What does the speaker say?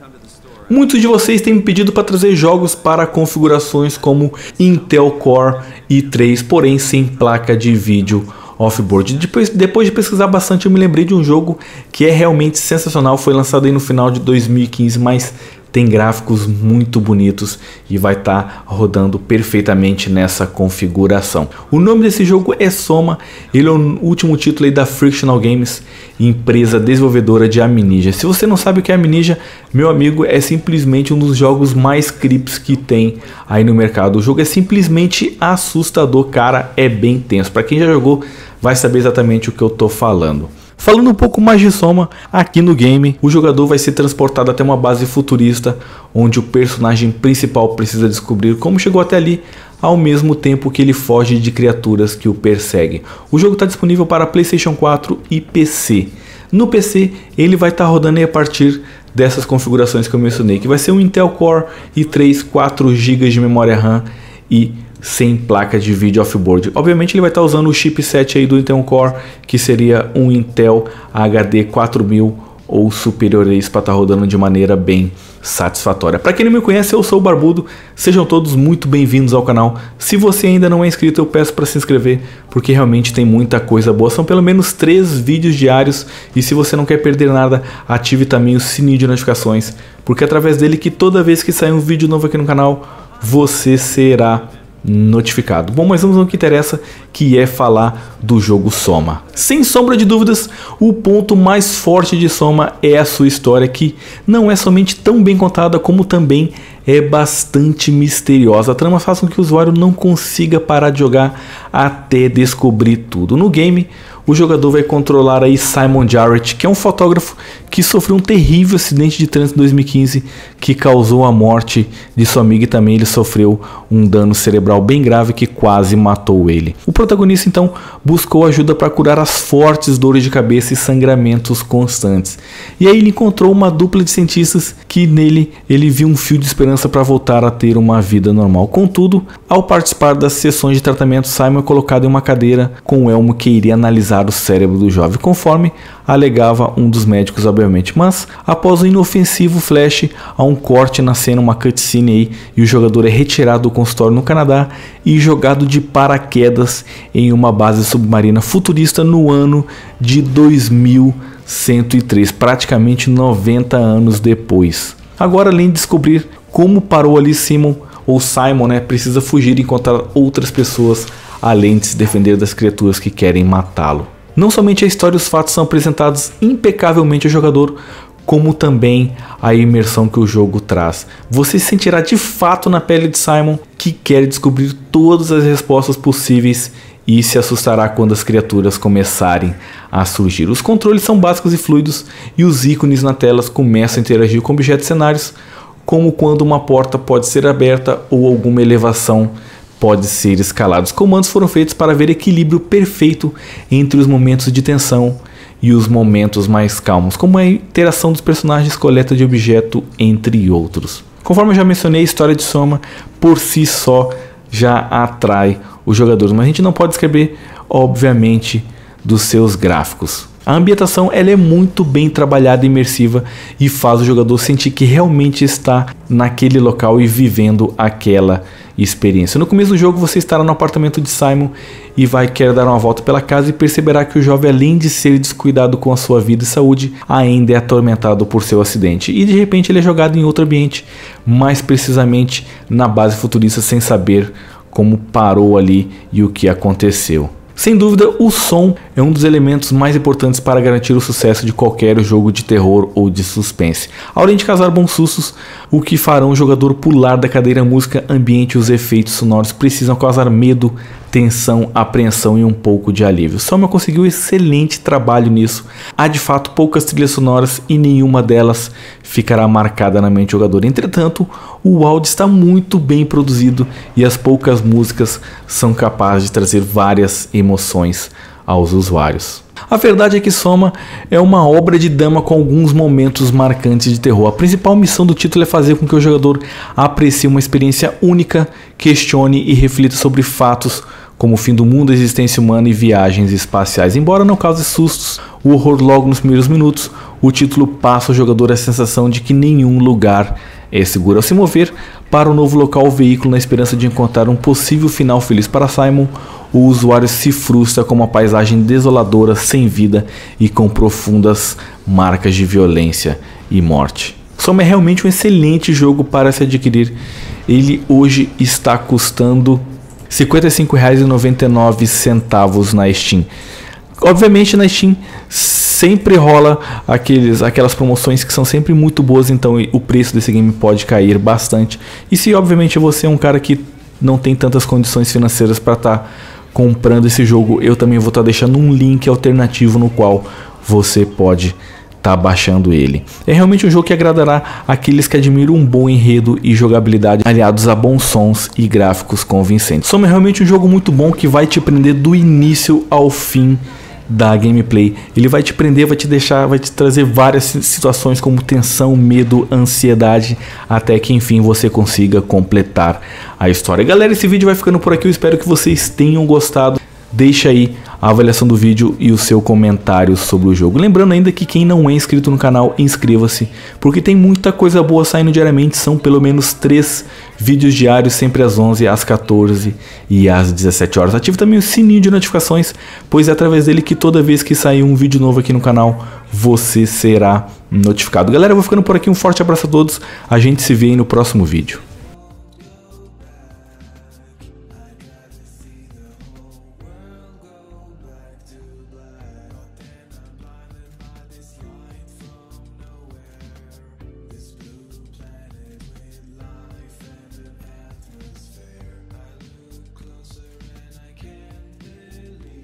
Muitos de vocês têm me pedido para trazer jogos para configurações como Intel Core i3, porém sem placa de vídeo off-board. Depois de pesquisar bastante, eu me lembrei de um jogo que é realmente sensacional. Foi lançado aí no final de 2015, mas tem gráficos muito bonitos e vai estar rodando perfeitamente nessa configuração. O nome desse jogo é Soma, ele é o último título aí da Frictional Games, empresa desenvolvedora de Amnesia. Se você não sabe o que é Amnesia, meu amigo, é simplesmente um dos jogos mais creeps que tem aí no mercado. O jogo é simplesmente assustador, cara, é bem tenso. Para quem já jogou, vai saber exatamente o que eu tô falando. Falando um pouco mais de Soma, aqui no game, o jogador vai ser transportado até uma base futurista, onde o personagem principal precisa descobrir como chegou até ali, ao mesmo tempo que ele foge de criaturas que o perseguem. O jogo está disponível para PlayStation 4 e PC. No PC, ele vai estar rodando a partir dessas configurações que eu mencionei, que vai ser um Intel Core i3, 4 GB de memória RAM e sem placa de vídeo off-board. Obviamente ele vai estar usando o chipset aí do Intel Core, que seria um Intel HD 4000 ou superior a isso, para estar rodando de maneira bem satisfatória. Para quem não me conhece, eu sou o Barbudo, sejam todos muito bem-vindos ao canal. Se você ainda não é inscrito, eu peço para se inscrever, porque realmente tem muita coisa boa. São pelo menos 3 vídeos diários, e se você não quer perder nada, ative também o sininho de notificações, porque é através dele que toda vez que sair um vídeo novo aqui no canal, você será notificado. Bom, mas vamos ao que interessa, que é falar do jogo Soma. Sem sombra de dúvidas, o ponto mais forte de Soma é a sua história, que não é somente tão bem contada, como também é bastante misteriosa. A trama faz com que o usuário não consiga parar de jogar até descobrir tudo. No game, o jogador vai controlar aí Simon Jarrett, que é um fotógrafo que sofreu um terrível acidente de trânsito em 2015 que causou a morte de sua amiga, e também ele sofreu um dano cerebral bem grave que quase matou ele. O protagonista então buscou ajuda para curar as fortes dores de cabeça e sangramentos constantes. E aí ele encontrou uma dupla de cientistas que nele ele viu um fio de esperança para voltar a ter uma vida normal. Contudo, ao participar das sessões de tratamento, Simon é colocado em uma cadeira com um elmo que iria analisar o cérebro do jovem, conforme alegava um dos médicos, obviamente. Mas após um inofensivo flash, há um corte na cena, uma cutscene aí, e o jogador é retirado do consultório no Canadá e jogado de paraquedas em uma base submarina futurista no ano de 2103, praticamente 90 anos depois. Agora, além de descobrir como parou ali Simon, né, precisa fugir e encontrar outras pessoas, além de se defender das criaturas que querem matá-lo. Não somente a história e os fatos são apresentados impecavelmente ao jogador, como também a imersão que o jogo traz. Você se sentirá de fato na pele de Simon, que quer descobrir todas as respostas possíveis e se assustará quando as criaturas começarem a surgir. Os controles são básicos e fluidos, e os ícones na tela começam a interagir com objetos e cenários, como quando uma porta pode ser aberta ou alguma elevação pode ser escalada. Os comandos foram feitos para ver equilíbrio perfeito entre os momentos de tensão e os momentos mais calmos, como a interação dos personagens, coleta de objeto, entre outros. Conforme eu já mencionei, a história de Soma por si só já atrai os jogadores, mas a gente não pode esquecer, obviamente, dos seus gráficos. A ambientação ela é muito bem trabalhada e imersiva, e faz o jogador sentir que realmente está naquele local e vivendo aquela experiência. No começo do jogo, você estará no apartamento de Simon e vai querer dar uma volta pela casa e perceberá que o jovem, além de ser descuidado com a sua vida e saúde, ainda é atormentado por seu acidente, e de repente ele é jogado em outro ambiente, mais precisamente na base futurista, sem saber como parou ali e o que aconteceu. Sem dúvida, o som é um dos elementos mais importantes para garantir o sucesso de qualquer jogo de terror ou de suspense. Além de causar bons sustos, o que farão o jogador pular da cadeira, a música, ambiente e os efeitos sonoros precisam causar medo, tensão, apreensão e um pouco de alívio. Soma conseguiu um excelente trabalho nisso. Há de fato poucas trilhas sonoras e nenhuma delas ficará marcada na mente do jogador. Entretanto, o áudio está muito bem produzido e as poucas músicas são capazes de trazer várias emoções aos usuários. A verdade é que Soma é uma obra de dama com alguns momentos marcantes de terror. A principal missão do título é fazer com que o jogador aprecie uma experiência única, questione e reflita sobre fatos como o fim do mundo, a existência humana e viagens espaciais. Embora não cause sustos, o horror logo nos primeiros minutos, o título passa ao jogador a sensação de que nenhum lugar é seguro. Ao se mover para o novo local, o veículo na esperança de encontrar um possível final feliz para Simon, o usuário se frustra com uma paisagem desoladora, sem vida e com profundas marcas de violência e morte. Soma é realmente um excelente jogo para se adquirir. Ele hoje está custando R$ 55,99 na Steam. Obviamente na Steam sempre rola aquelas promoções que são sempre muito boas, então o preço desse game pode cair bastante. E se obviamente você é um cara que não tem tantas condições financeiras para estar comprando esse jogo, eu também vou estar deixando um link alternativo no qual você pode estar baixando ele. É realmente um jogo que agradará aqueles que admiram um bom enredo e jogabilidade aliados a bons sons e gráficos convincentes. Soma é realmente um jogo muito bom que vai te prender do início ao fim da gameplay. Ele vai te prender, vai te trazer várias situações como tensão, medo, ansiedade, até que enfim você consiga completar a história. Galera, esse vídeo vai ficando por aqui, eu espero que vocês tenham gostado. Deixa aí a avaliação do vídeo e o seu comentário sobre o jogo. Lembrando ainda que quem não é inscrito no canal, inscreva-se, porque tem muita coisa boa saindo diariamente. São pelo menos 3 vídeos diários, sempre às 11, às 14 e às 17 horas. Ative também o sininho de notificações, pois é através dele que toda vez que sair um vídeo novo aqui no canal, você será notificado. Galera, eu vou ficando por aqui, um forte abraço a todos, a gente se vê aí no próximo vídeo.